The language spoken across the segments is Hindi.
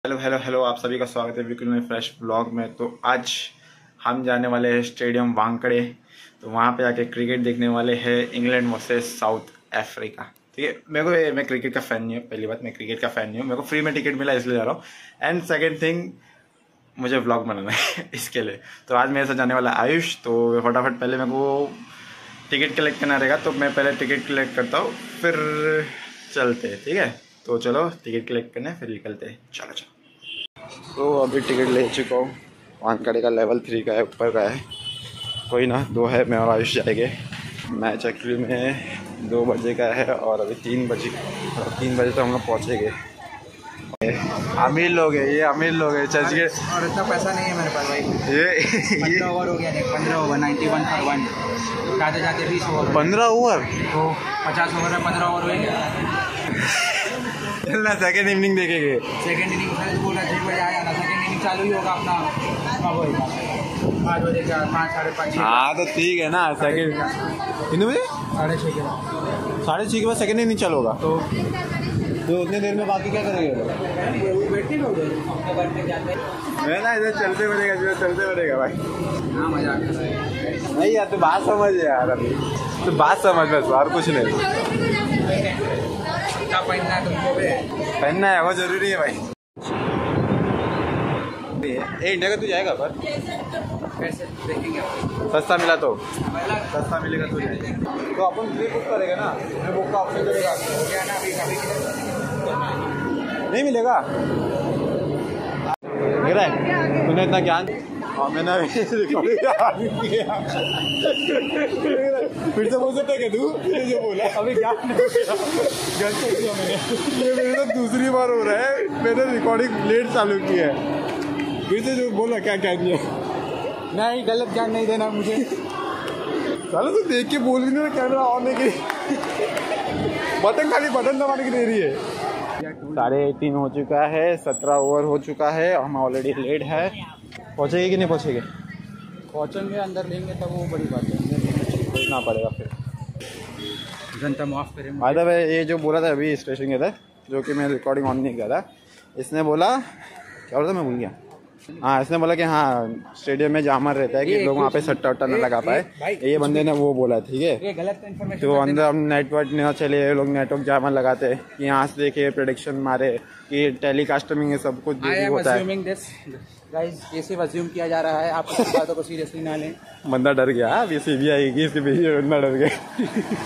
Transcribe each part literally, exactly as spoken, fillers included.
हेलो हेलो हेलो आप सभी का स्वागत है बिल्कुल नए फ्रेश ब्लॉग में। तो आज हम जाने वाले हैं स्टेडियम वानखेड़े। तो वहाँ पे आके क्रिकेट देखने वाले हैं इंग्लैंड वर्सेस साउथ अफ्रीका। ठीक है, मेरे को मैं क्रिकेट का फ़ैन नहीं हूँ। पहली बात, मैं क्रिकेट का फ़ैन नहीं हूँ। मेरे को फ्री में टिकट मिला इसलिए जा रहा हूँ। एंड सेकेंड थिंग, मुझे व्लॉग बनाना है इसके लिए। तो आज मेरे साथ जाने वाला आयुष। तो फटाफट पहले मेरे को टिकट कलेक्ट करना रहेगा, तो मैं पहले टिकट कलेक्ट करता हूँ, फिर चलते हैं। ठीक है, तो चलो टिकट कलेक्ट करने फिर निकलते हैं। चलो चलो। तो अभी टिकट ले चुका हूँ। वानखेड़े का लेवल थ्री का है, ऊपर का है। कोई ना, दो है, मैं और आयुष जाएंगे। मैच एक्चुअली में दो बजे का है और अभी तीन बजे तीन बजे तक तो हम लोग पहुँचेंगे। अमीर लोग है ये, अमीर लोग है। चर्च के और इतना पैसा नहीं है मेरे पास भाई। ये पंद्रह ओवर हो गया, देख पंद्रह over ninety one for one, जाते जाते बीस ओवर, पंद्रह ओवर तो पचास ओवर में पंद्रह ओवर हो गया। चलना सेकेंड इवनिंग देखेंगे। सेकेंड इनिंग बोल रहा छः बजे आया ना, सेकेंड इनिंग चालू ही होगा अपना कब होगा, पाँच बजे का, पाँच साढ़े पाँच। हाँ तो ठीक है ना, सेकेंड कितने बजे? साढ़े छः के बाद, साढ़े छः के बाद सेकेंड इनिंग चालू होगा। तो तो उतने देर में बाकी क्या करेंगे? बैठे लोग बैठने जाते मैं ना इधर चलते बनेगा, जो चलते बनेगा भाई। हाँ मजा आता है। नहीं यार, तू बात समझ यार, अभी तू बात समझ बस, और कुछ नहीं। क्या पहनना है तुमको? पहनना है, वो जरूरी है भाई। ए इंडिया का तू जाएगा पर कैसे देखेंगे? सस्ता मिला तो सस्ता मिलेगा तो जाएगा। तो अपन प्री बुक करेगा ना, मैं बुक का ऑप्शन मिलेगा क्या ना, अभी अभी नहीं मिलेगा। मेरा है तूने इतना ज्ञान। हाँ मैंने फिर से बोल सकता है तू जो बोला अभी क्या मैंने ये मेरे साथ दूसरी बार हो रहा है। मैंने रिकॉर्डिंग लेट चालू की है, फिर से जो बोला क्या क्या किया। नहीं, गलत ज्ञान नहीं देना मुझे। चलो तो देख के बोल भी नहीं, कैमरा ऑन है कि बटन खाली बटन दबाने की देरी है। साढ़े तीन हो चुका है, सत्रह ओवर हो चुका है, हम ऑलरेडी लेट है। पहुँचेगी कि नहीं पहुँचेगी? पहुँचेंगे, अंदर लेंगे तब वो बड़ी बात है। पहुँचना पड़ेगा फिर। जनता माफ़ करें। भाई साहब ये जो बोला था अभी स्टेशन के था, जो कि मैं रिकॉर्डिंग ऑन नहीं किया था, इसने बोला क्या बोला था, मैं भूल गया। हाँ इसने बोला कि हाँ स्टेडियम में जामर रहता है कि लोग वहाँ पे सट्टा वट्टा न लगा पाए। ये बंदे ने वो बोला, ठीक है। ये गलत इन्फॉर्मेशन। तो अंदर हम नेटवर्क न चले, लोग नेटवर्क जामर लगाते कि यहाँ से देखे प्रेडिक्शन मारे कि टेलीकास्टिंग सब कुछ होता है। गाइस ये सिर्फ अज्यूम किया जा रहा है, आप इस बातों को सीरियसली ना लें। बंदा डर गया, अभी सीबी आएगी इसके पीछे, बंदा डर गया।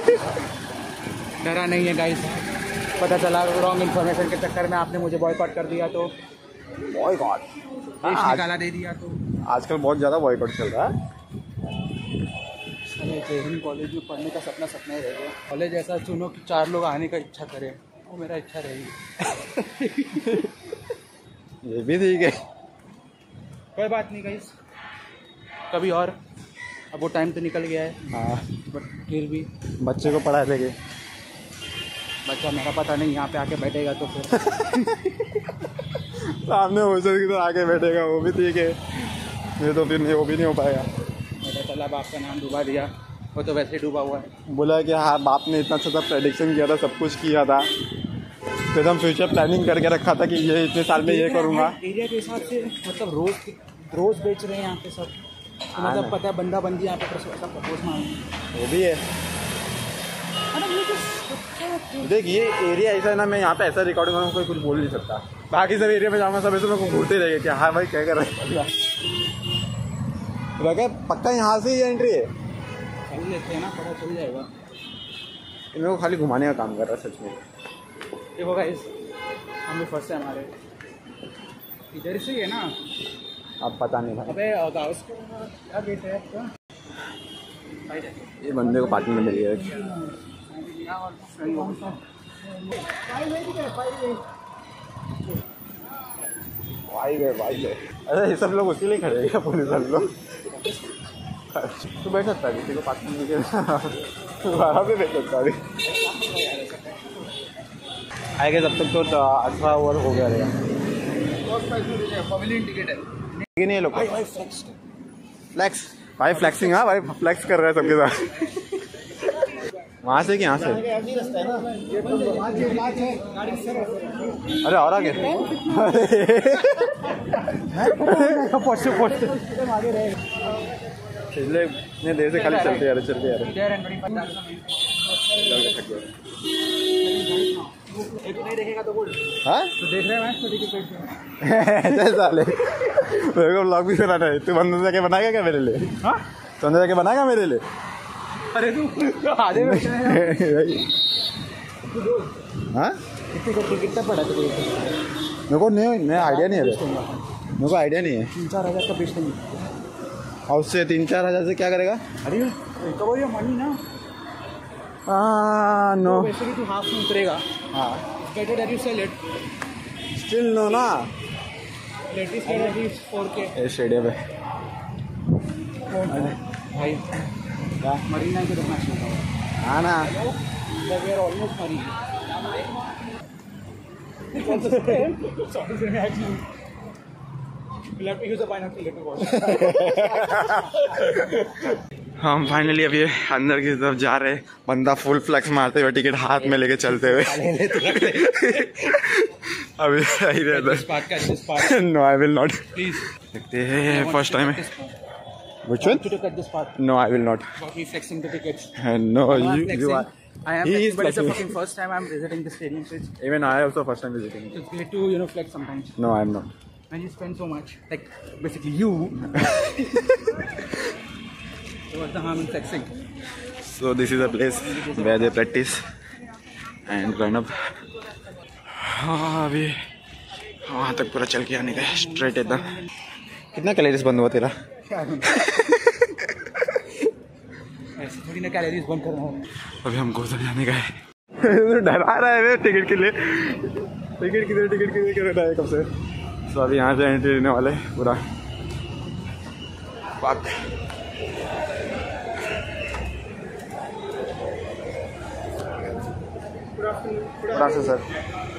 डरा नहीं है गाइस, पता चला रॉन्ग इन्फॉर्मेशन के चक्कर में आपने मुझे बॉयकॉट कर दिया, तो बॉयकॉट देश निकाला दे दिया। तो आजकल बहुत ज़्यादा बॉयकॉट चल रहा है। हिंद कॉलेज में पढ़ने का सपना सपना ही रह गया। कॉलेज ऐसा चुनो कि चार लोग आने का इच्छा करें, वो मेरा इच्छा रहेगी। ये भी ठीक है, कोई बात नहीं गाइस, कभी और। अब वो टाइम तो निकल गया है। हाँ बट फिर भी बच्चे को पढ़ा देंगे। बच्चा मेरा पता नहीं यहाँ पे आके बैठेगा तो फिर सामने हो सकती तो आके बैठेगा, वो भी ठीक है। ये तो फिर नहीं, वो भी नहीं हो पाएगा। पता चला बाप का नाम डुबा दिया, वो तो वैसे ही डूबा हुआ है। बोला कि हाँ बाप ने इतना अच्छा सा प्रेडिक्शन किया था, सब कुछ किया था, तो एकदम फ्यूचर प्लानिंग करके रखा था कि ये इतने साल में ये करूँगा। एरिया के हिसाब से मतलब रोज रोज बेच रहे हैं यहाँ पे सब, तो मतलब पता है बंदा बंदी यहाँ पे सब प्रपोज मांग। वो भी है। देख ये एरिया ऐसा है ना, मैं यहाँ पे ऐसा रिकॉर्डिंग करूँ कोई कुछ बोल नहीं सकता। बाकी सब एरिया में जाऊँगा सब ऐसे मेरे को घूरते रहेंगे कि हाँ भाई क्या कर रहे हैं। पक्का यहाँ से ही एंट्री है, चल लेते हैं ना, पता चल जाएगा। मेरे को खाली घुमाने का काम कर रहा है सच में। देखो गाइस, हम लोग फर्स्ट है, हमारे इधर से ही है ना। अब पता नहीं भाई। अबे गाउस को क्या गेट है आपका? ये बंदे को पार्किंग में मिल गया। भाई गए भाई गए। अरे ये सब लोग उसी लिए खड़े हैं, पुलिस वाले लोग। तू बैठ सकता है, किसी को पार्किंग मिल गया वहाँ पे बैठ सकता है। आएगा जब तक तो अठारह ओवर हो गया रहेगा। पवेलियन टिकट है नहीं लोग फ्लैक्स भाई, फ्लैक्सिंग। हाँ भाई फ्लैक्स कर रहा है सबके साथ। वहाँ से कि यहाँ से? अरे और आगे पिछले इतने देर से खाली चलते यार चलते यार। हाँ तो देख रहे हैं चल साले मेरे को ब्लॉग भी बनाना है। तू अंदर जाके बनाएगा क्या मेरे लिए? हाँ तो अंदर जाके बनाएगा मेरे लिए? अरे तू आधे में हाँ कितना पड़ा था मेरे को नहीं नहीं आइडिया नहीं है मेरे को आइडिया नहीं है। तीन चार हजार का बेच देंगे। और उससे तीन चार हजार से क्या करेगा? अरे रिकवर योर मनी ना। हाँ नो वैसे भी तू हाफ में उतरेगा। हाँ better that you sell it still no ना। लेटेस्ट है अभी फोर के ये स्टेडियम है भाई क्या मरीना के रखना चाहिए। हाँ ना वी आर ऑलमोस्ट मरीन। हम फाइनली अभी अंदर की तरफ जा रहे हैं। बंदा फुल फ्लेक्स मारते हुए टिकट हाथ में लेके चलते हुए अभी सही रहता। No I will not. देखते हैं फर्स्ट टाइम है। Which one? To cut this part. No, I will not. About me flexing the tickets. No, I'm not you, flexing. you are. I am He flexing, is but it's the flexing. fucking first time I'm visiting the stadium. So it's, Even I also first time visiting. it's great to you know flex sometimes. No, I am not. And you spend so much, like basically you. So what's the harm in flexing? So this is a place where they practice and run up. हाँ अभी वहाँ तक पूरा चल के आने का स्ट्रेट एकदम। कितना कैलोरीज बंद हुआ तेरा? ऐसे थोड़ी ना कैलोरीज बंद करना है। अभी हमको उधर जाने का है। डरा रहा है वे टिकट के लिए। टिकट किधर टिकट किधर कर रहा है कब से? तो अभी यहाँ से एंट्री लेने वाले पूरा पाक। पूरा से सर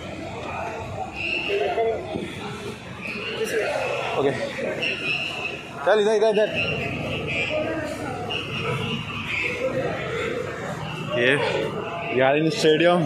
ओके चल इधर इधर इधर। ये यार in stadium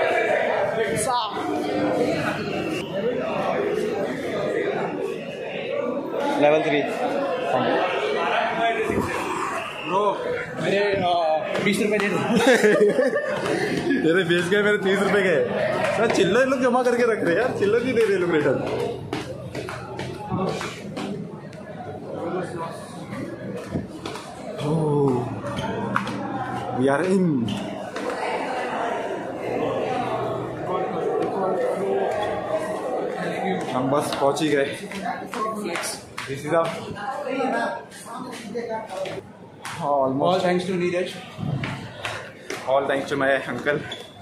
level three bro मेरे बीस रुपए दे दो। तेरे बेच गए मेरे तीस रुपए के। सर चिल्लर लोग जमा करके रख रहे यार। चिल्लर नहीं दे रहे लोग रिटर्न। We are in. हम बस पहुंच ही गए। This is All thanks to Neeraj. All thanks to my uncle.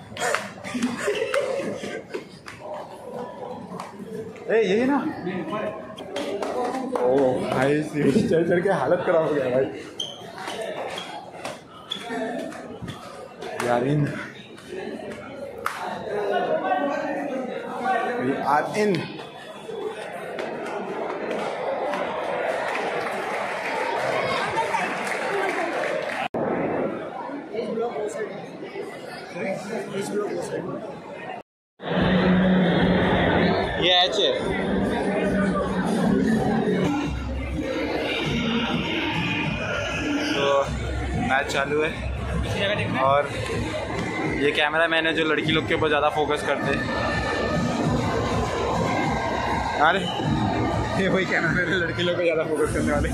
ए यही ना? ओ भाई सीढ़ी चढ़ चढ़ के हालत खराब हो गया भाई। यार इन we are in. ये एच है। तो मैच चालू है और ये कैमरा मैन है जो लड़की लोग के ऊपर ज़्यादा फोकस करते हैं। अरे ये वही कैमरा मैन है लड़की लोग को ज़्यादा फोकस करने वाले।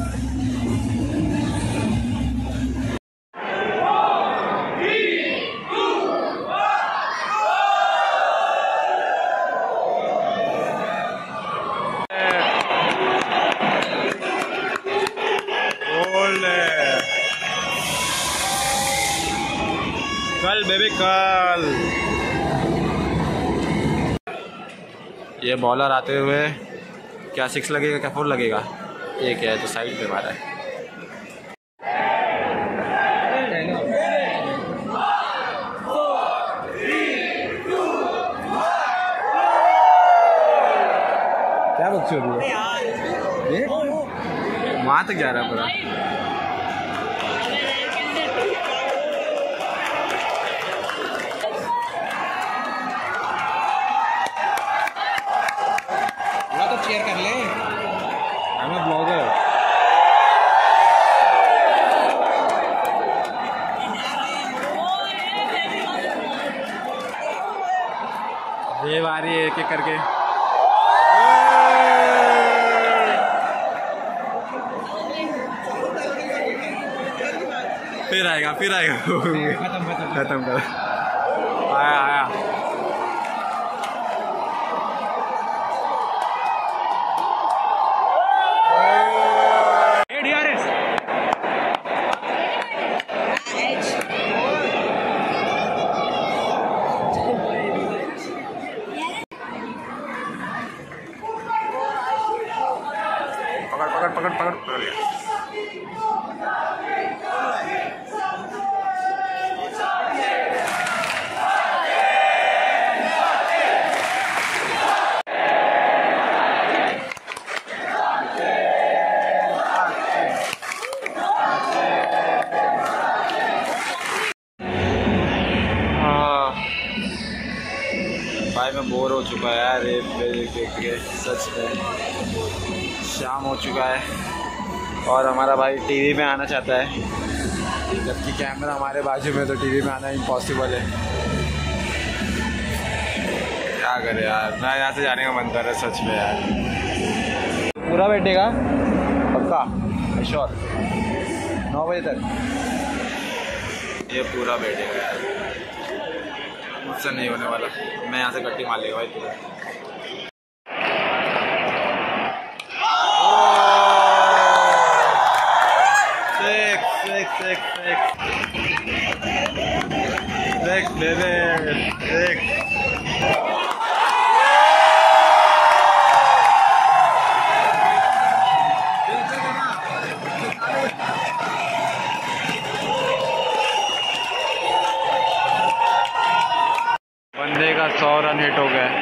कल बेबी कल ये बॉलर आते हुए क्या सिक्स लगेगा क्या फोर लगेगा? ये क्या है तो साइड पे मारा है। क्या बच्चे हो रही है? ये वहाँ तक जा रहा है पूरा। तो शेयर कर ले। I'm a blogger. ये बारी एक एक करके फिर आएगा फिर आएगा खत्म खत्म खत्म कर आया आया पकड़ पकड़ पकड़ पकड़ पकड़ लिया। भाई मैं बोर हो चुका है यार रेप पे देख के, सच में शाम हो चुका है और हमारा भाई टीवी में आना चाहता है, जबकि कैमरा हमारे बाजू में, तो टीवी में आना इम्पॉसिबल है। क्या करे यार, मैं यहाँ से जाने का मन कर रहा है सच में यार। पूरा बैठेगा पक्का श्योर नौ बजे तक ये पूरा बैठेगा यार, मुझसे नहीं होने वाला। मैं यहाँ से कट्टी मार लेगा भाई पूरा। Six, six, six, baby, six. बंदे का सौ रन हिट हो गया।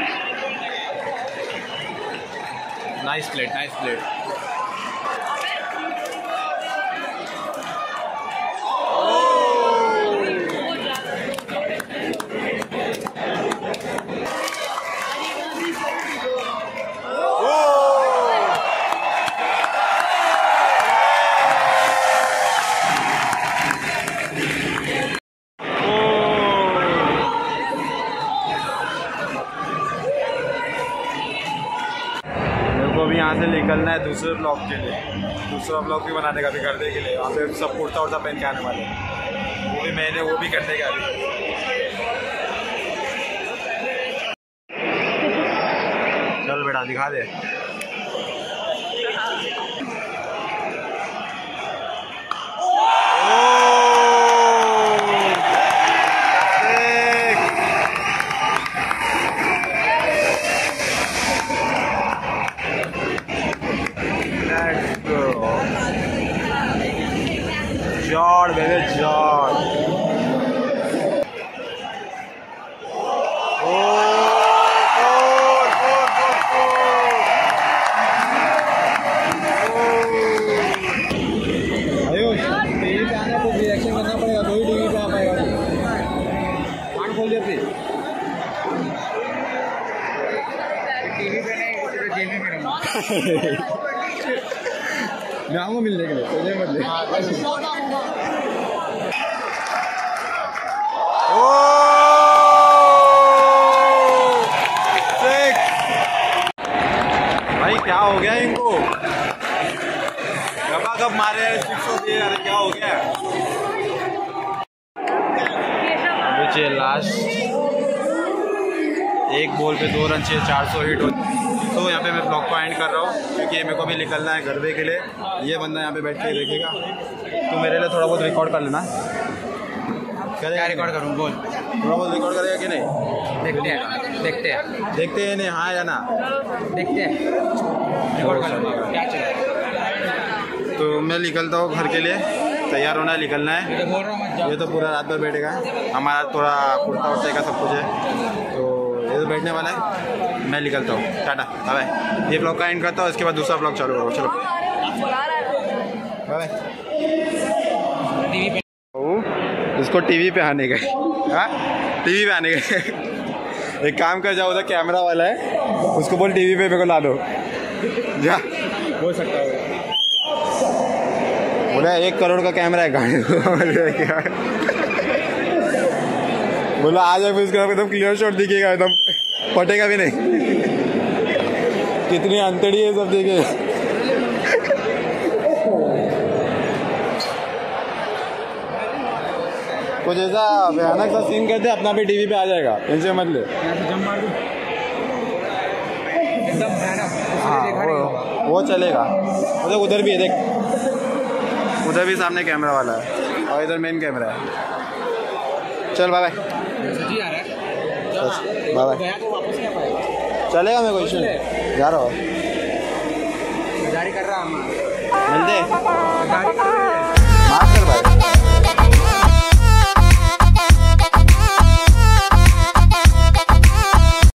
Nice plate, nice plate. अभी यहाँ से निकलना है दूसरे ब्लॉग के लिए, दूसरा ब्लॉग भी बनाने का भी करने के लिए। वहाँ पे सब कुर्ता उर्ता पहन के आने वाले, वो भी मैंने वो भी करने का अभी। चल बेटा दिखा दे। जॉर्ड बेबे जॉर्ड। ओ four four four four. Ayush TV पे आना तो रिएक्शन करना पड़ेगा, तो ही टीवी पे आ पाएगा। कान खोल दे फिर। टीवी पे नहीं, जेल में रहूँगा। मैं आऊँगा मिलने के लिए, सोचे मत ले। भाई क्या हो गया इनको, गबा गब मारे सिक्स हो गए, अरे क्या हो गया। अभी चाहिए लास्ट एक बॉल पे दो रन चाहिए, चार सौ हिट हो। तो यहाँ पे मैं ब्लॉग को एंड कर रहा हूँ क्योंकि मेरे को भी निकलना है गरबे के लिए। ये बंदा यहाँ पे बैठ के देखेगा, तो मेरे लिए थोड़ा बहुत रिकॉर्ड कर लेना। क्या रिकॉर्ड करूँ बोल, थोड़ा बहुत रिकॉर्ड करेगा कि नहीं? देखते हैं देखते हैं देखते हैं नहीं, हाँ या ना देखते हैं, रिकॉर्ड कर लूँगा क्या चलेगा। तो मैं निकलता हूँ घर के लिए, तैयार होना है, निकलना है। ये तो बोल रहा हूँ मत जाओ। ये तो पूरा रात भर बैठेगा, हमारा थोड़ा कुर्ता उर्ता का सब कुछ है, तो ये तो बैठने वाला है। मैं निकलता हूँ, टाटा बाय। ये ब्लॉग का एंड करता हूँ, उसके बाद दूसरा ब्लॉग चालू करो। चलो बाय। टीवी पे इसको टीवी पे आने गए, हाँ टीवी पे आने गए। एक काम कर जाओ, उधर कैमरा वाला है, उसको बोल टीवी पे मेरे को ला दो। जा हो सकता है। बोला एक करोड़ का कैमरा है गाड़ी बोला आ जाए फिर उसके बाद एकदम क्लियर शॉट दिखेगा, एकदम फटेगा भी नहीं। कितनी अंतड़ी है सब देखे। कुछ ऐसा भयानक सा सीन करते अपना भी टीवी पे आ जाएगा, टेंशन मत ले। हाँ वो, वो चलेगा। देख उधर भी है, देख उधर भी सामने कैमरा वाला है और इधर मेन कैमरा है। चल बाय बाय बाय बाय। चलेगा मेरे को इशू नहीं, जा रहा हूँ। जारी कर रहा मिलते।